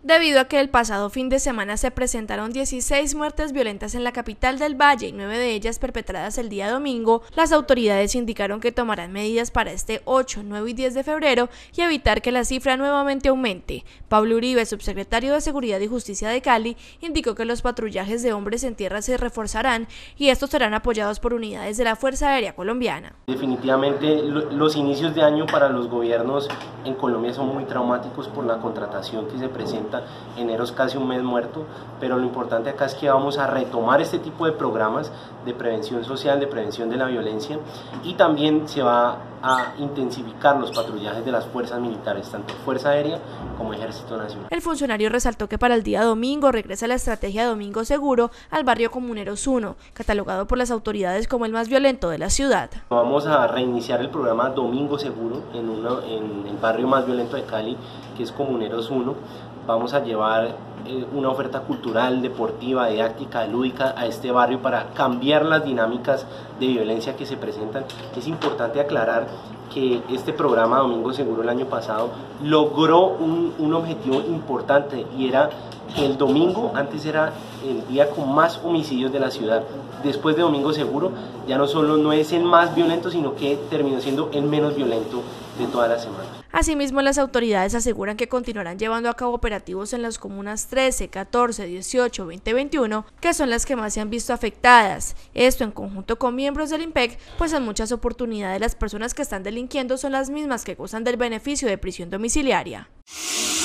Debido a que el pasado fin de semana se presentaron 16 muertes violentas en la capital del Valle y 9 de ellas perpetradas el día domingo, las autoridades indicaron que tomarán medidas para este 8, 9 y 10 de febrero y evitar que la cifra nuevamente aumente. Pablo Uribe, subsecretario de Seguridad y Justicia de Cali, indicó que los patrullajes de hombres en tierra se reforzarán y estos serán apoyados por unidades de la Fuerza Aérea Colombiana. Definitivamente los inicios de año para los gobiernos en Colombia son muy traumáticos por la contratación que se presenta. Enero es casi un mes muerto, pero lo importante acá es que vamos a retomar este tipo de programas de prevención social, de prevención de la violencia, y también se va a intensificar los patrullajes de las fuerzas militares, tanto Fuerza Aérea como Ejército Nacional. El funcionario resaltó que para el día domingo regresa la estrategia Domingo Seguro al barrio Comuneros 1, catalogado por las autoridades como el más violento de la ciudad. Vamos a reiniciar el programa Domingo Seguro en el barrio más violento de Cali, que es Comuneros 1. Vamos a llevar una oferta cultural, deportiva, didáctica, lúdica a este barrio para cambiar las dinámicas de violencia que se presentan. Es importante aclarar que este programa Domingo Seguro el año pasado logró un objetivo importante, y era que el domingo antes era el día con más homicidios de la ciudad. Después de Domingo Seguro ya no solo no es el más violento, sino que terminó siendo el menos violento de toda la semana. Asimismo, las autoridades aseguran que continuarán llevando a cabo operativos en las comunas 13, 14, 18, 20 y 21, que son las que más se han visto afectadas. Esto en conjunto con miembros del IMPEC, pues en muchas oportunidades las personas que están delinquiendo son las mismas que gozan del beneficio de prisión domiciliaria.